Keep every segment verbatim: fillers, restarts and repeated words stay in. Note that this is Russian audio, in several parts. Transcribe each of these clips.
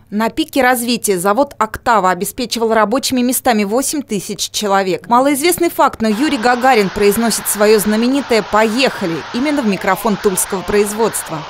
На пике развития завод «Октава» обеспечивал рабочими местами восемь тысяч человек. Малоизвестный факт, но Юрий Гагарин произносит свое знаменитое «Поехали» именно в микрофон тульского производства.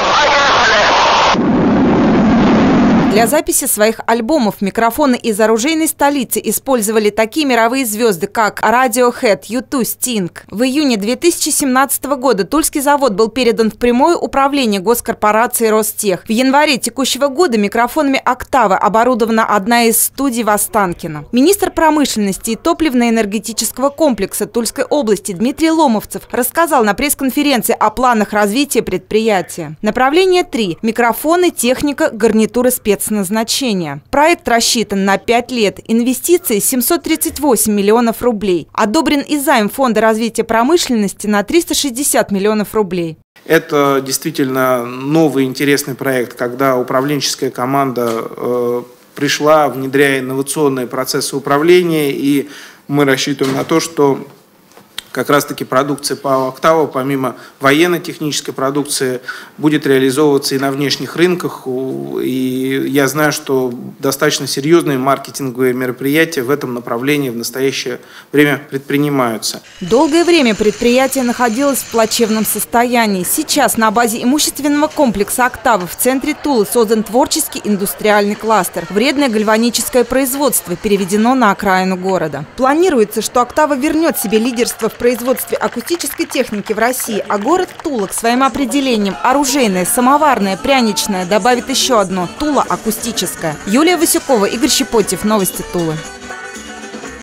Для записи своих альбомов микрофоны из оружейной столицы использовали такие мировые звезды, как Radiohead, ю ту, Sting. В июне две тысячи семнадцатого года Тульский завод был передан в прямое управление госкорпорации Ростех. В январе текущего года микрофонами «Октавы» оборудована одна из студий в Останкино. Министр промышленности и топливно-энергетического комплекса Тульской области Дмитрий Ломовцев рассказал на пресс-конференции о планах развития предприятия. Направление три – микрофоны, техника, гарнитуры спецназначения. Назначения. Проект рассчитан на пять лет. Инвестиции семьсот тридцать восемь миллионов рублей. Одобрен и займ Фонда развития промышленности на триста шестьдесят миллионов рублей. Это действительно новый интересный проект, когда управленческая команда э, пришла, внедряя инновационные процессы управления, и мы рассчитываем на то, что как раз-таки продукция ПАО «Октава», помимо военно-технической продукции, будет реализовываться и на внешних рынках. И я знаю, что достаточно серьезные маркетинговые мероприятия в этом направлении в настоящее время предпринимаются. Долгое время предприятие находилось в плачевном состоянии. Сейчас на базе имущественного комплекса «Октава» в центре Тулы создан творческий индустриальный кластер. Вредное гальваническое производство переведено на окраину города. Планируется, что «Октава» вернет себе лидерство в производстве акустической техники в России, а город Тула к своим определениям оружейное, самоварное, пряничное добавит еще одно – Тула акустическая. Юлия Васюкова, Игорь Щепотев. Новости Тулы.